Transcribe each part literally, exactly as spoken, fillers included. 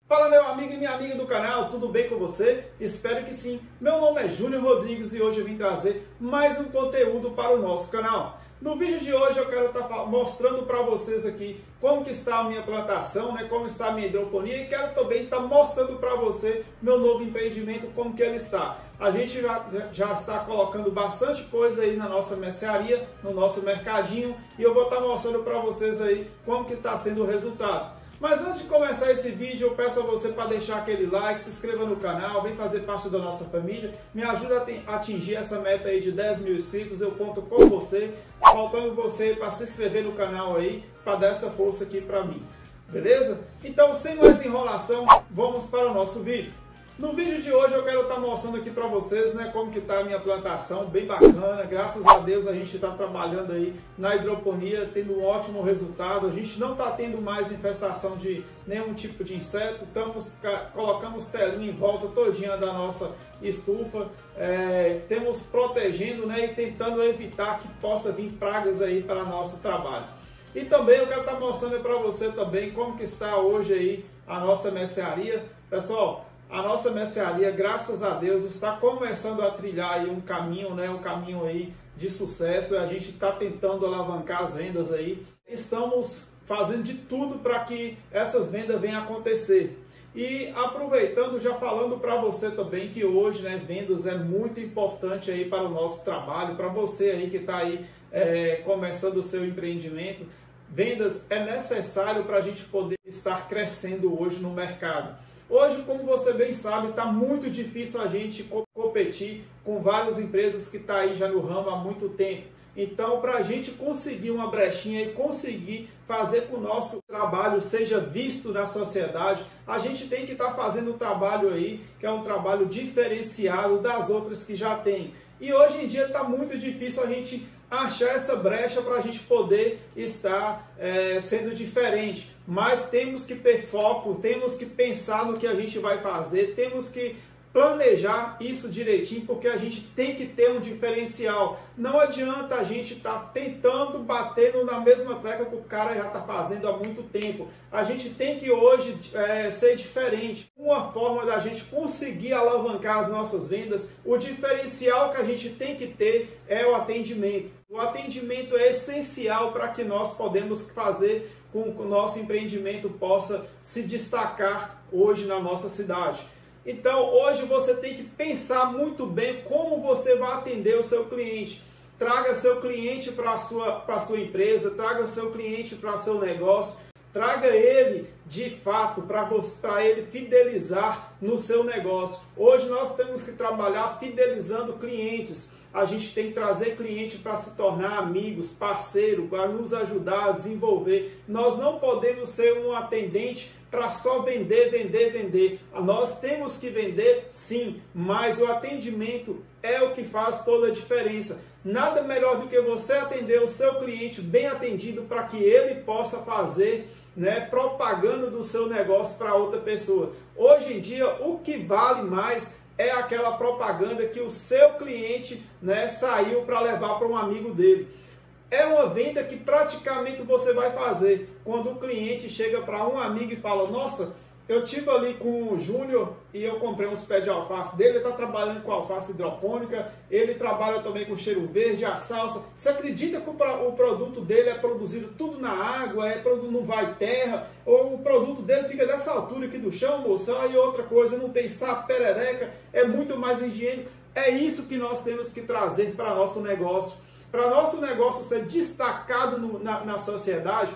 Fala meu amigo e minha amiga do canal, tudo bem com você? Espero que sim. Meu nome é Júnior Rodrigues e hoje eu vim trazer mais um conteúdo para o nosso canal. No vídeo de hoje eu quero estar mostrando para vocês aqui como que está a minha plantação, né? Como está a minha hidroponia, e quero também estar mostrando para você meu novo empreendimento, como que ele está. A gente já, já está colocando bastante coisa aí na nossa mercearia, no nosso mercadinho, e eu vou estar mostrando para vocês aí como que está sendo o resultado. Mas antes de começar esse vídeo, eu peço a você para deixar aquele like, se inscreva no canal, vem fazer parte da nossa família, me ajuda a atingir essa meta aí de dez mil inscritos, eu conto com você, faltando você para se inscrever no canal aí, para dar essa força aqui para mim, beleza? Então, sem mais enrolação, vamos para o nosso vídeo. No vídeo de hoje eu quero estar mostrando aqui para vocês, né, como que está a minha plantação, bem bacana, graças a Deus a gente está trabalhando aí na hidroponia, tendo um ótimo resultado, a gente não está tendo mais infestação de nenhum tipo de inseto, estamos, colocamos telinha em volta todinha da nossa estufa, é, temos protegendo, né, e tentando evitar que possa vir pragas aí para nosso trabalho. E também eu quero estar mostrando para você também como que está hoje aí a nossa mercearia. Pessoal, a nossa mercearia, graças a Deus, está começando a trilhar aí um caminho, né, um caminho aí de sucesso. A gente está tentando alavancar as vendas aí. Estamos fazendo de tudo para que essas vendas venham a acontecer. E aproveitando, já falando para você também que hoje, né, vendas é muito importante aí para o nosso trabalho, para você aí que está aí é, começando o seu empreendimento. Vendas é necessário para a gente poder estar crescendo hoje no mercado. Hoje, como você bem sabe, está muito difícil a gente competir com várias empresas que estão aí já no ramo há muito tempo. Então, para a gente conseguir uma brechinha e conseguir fazer com que o nosso trabalho seja visto na sociedade, a gente tem que estar fazendo um trabalho aí, que é um trabalho diferenciado das outras que já tem. E hoje em dia está muito difícil a gente achar essa brecha para a gente poder estar é, sendo diferente. Mas temos que ter foco, temos que pensar no que a gente vai fazer, temos que planejar isso direitinho, porque a gente tem que ter um diferencial. Não adianta a gente estar tá tentando batendo na mesma tecla que o cara já está fazendo há muito tempo. A gente tem que hoje é, ser diferente. Uma forma da gente conseguir alavancar as nossas vendas, o diferencial que a gente tem que ter é o atendimento. O atendimento é essencial para que nós podemos fazer com que o nosso empreendimento possa se destacar hoje na nossa cidade. Então, hoje você tem que pensar muito bem como você vai atender o seu cliente. Traga seu cliente para a sua, para a sua empresa, traga o seu cliente para o seu negócio, traga ele de fato para ele fidelizar no seu negócio. Hoje nós temos que trabalhar fidelizando clientes. A gente tem que trazer cliente para se tornar amigos, parceiro, para nos ajudar a desenvolver. Nós não podemos ser um atendente para só vender, vender, vender. Nós temos que vender sim, mas o atendimento é o que faz toda a diferença. Nada melhor do que você atender o seu cliente bem atendido para que ele possa fazer, né, propaganda do seu negócio para outra pessoa. Hoje em dia, o que vale mais é aquela propaganda que o seu cliente, né, saiu para levar para um amigo dele. É uma venda que praticamente você vai fazer quando o cliente chega para um amigo e fala: nossa, eu tive ali com o Júnior e eu comprei uns pés de alface dele, ele está trabalhando com alface hidropônica, ele trabalha também com cheiro verde, a salsa. Você acredita que o produto dele é produzido tudo na água, é, não vai terra, ou o produto dele fica dessa altura aqui do chão, moção, aí outra coisa, não tem sapo, perereca, é muito mais higiênico. É isso que nós temos que trazer para nosso negócio. Para nosso negócio ser destacado no, na, na sociedade,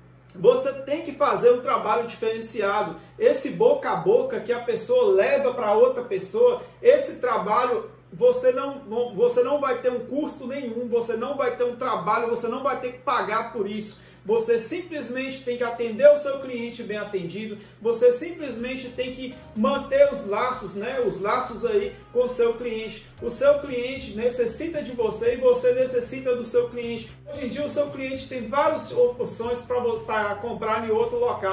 você tem que fazer um trabalho diferenciado. Esse boca a boca que a pessoa leva para outra pessoa, esse trabalho você não, você não vai ter um custo nenhum, você não vai ter um trabalho, você não vai ter que pagar por isso. Você simplesmente tem que atender o seu cliente bem atendido, você simplesmente tem que manter os laços, né, os laços aí com o seu cliente. O seu cliente necessita de você e você necessita do seu cliente. Hoje em dia o seu cliente tem várias opções para comprar em outro local.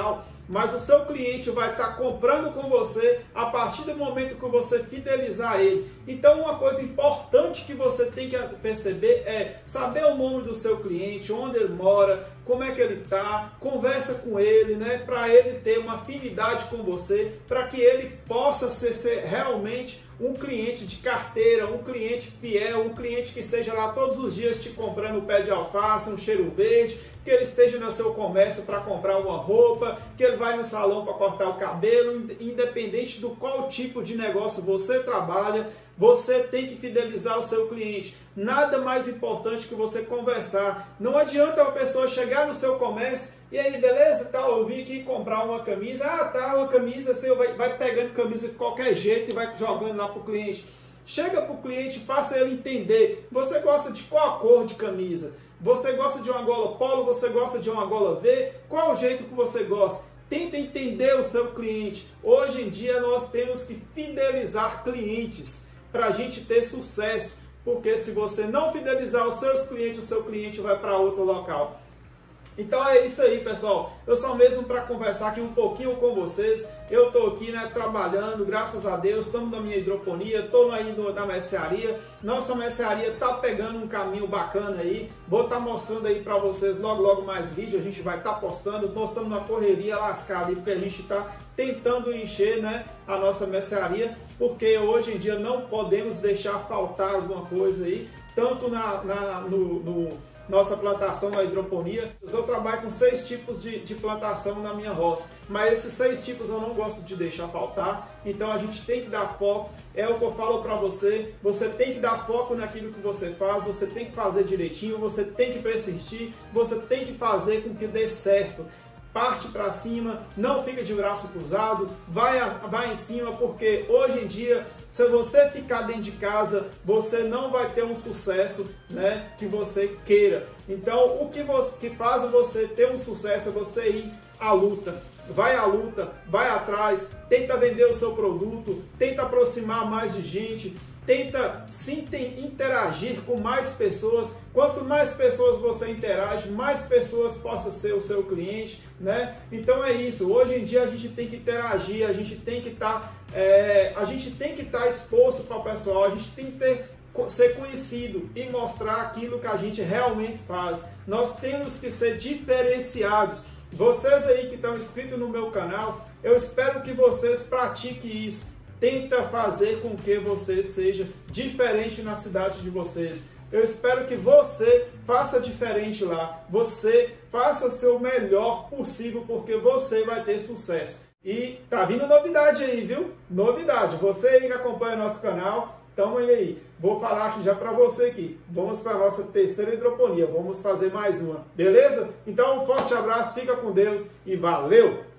mas o seu cliente vai estar comprando com você a partir do momento que você fidelizar ele. Então, uma coisa importante que você tem que perceber é saber o nome do seu cliente, onde ele mora, como é que ele está, conversa com ele, né, para ele ter uma afinidade com você, para que ele possa ser, ser realmente um cliente de carteira, um cliente fiel, um cliente que esteja lá todos os dias te comprando um pé de alface, um cheiro verde, que ele esteja no seu comércio para comprar uma roupa, que ele vai no salão para cortar o cabelo, independente do qual tipo de negócio você trabalha, você tem que fidelizar o seu cliente. Nada mais importante que você conversar. Não adianta a pessoa chegar no seu comércio e aí, beleza, tá, eu vim aqui comprar uma camisa. Ah, tá, uma camisa, você vai, vai pegando camisa de qualquer jeito e vai jogando lá para o cliente. Chega para o cliente, faça ele entender. Você gosta de qual cor de camisa? Você gosta de uma gola polo? Você gosta de uma gola V? Qual o jeito que você gosta? Tenta entender o seu cliente. Hoje em dia nós temos que fidelizar clientes para a gente ter sucesso. Porque se você não fidelizar os seus clientes, o seu cliente vai para outro local. Então é isso aí, pessoal. Eu só mesmo para conversar aqui um pouquinho com vocês. Eu estou aqui, né, trabalhando, graças a Deus, estamos na minha hidroponia, estou aí na mercearia. Nossa mercearia está pegando um caminho bacana aí. Vou estar tá mostrando aí para vocês logo, logo mais vídeo. A gente vai estar tá postando. Nós estamos na correria lascada aí, porque a gente está tentando encher, né, a nossa mercearia, porque hoje em dia não podemos deixar faltar alguma coisa aí, tanto na, na no, no nossa plantação na hidroponia. Eu trabalho com seis tipos de, de plantação na minha roça, mas esses seis tipos eu não gosto de deixar faltar, então a gente tem que dar foco. É o que eu falo para você, você tem que dar foco naquilo que você faz, você tem que fazer direitinho, você tem que persistir, você tem que fazer com que dê certo. Parte para cima, não fica de braço cruzado, vai, vai em cima, porque hoje em dia, se você ficar dentro de casa, você não vai ter um sucesso, né, que você queira. Então, o que, você, que faz você ter um sucesso é você ir à luta. Vai à luta, vai atrás, tenta vender o seu produto, tenta aproximar mais de gente, tenta sim interagir com mais pessoas. Quanto mais pessoas você interage, mais pessoas possa ser o seu cliente, né? Então é isso. Hoje em dia a gente tem que interagir, a gente tem que estar, é, a gente tem que estar exposto para o pessoal, a gente tem que ter, ser conhecido e mostrar aquilo que a gente realmente faz. Nós temos que ser diferenciados. Vocês aí que estão inscritos no meu canal, eu espero que vocês pratiquem isso. Tenta fazer com que você seja diferente na cidade de vocês. Eu espero que você faça diferente lá. Você faça o seu melhor possível, porque você vai ter sucesso. E tá vindo novidade aí, viu? Novidade. Você aí que acompanha nosso canal, então aí, vou falar aqui já para você aqui. Vamos para a nossa terceira hidroponia. Vamos fazer mais uma, beleza? Então um forte abraço, fica com Deus e valeu!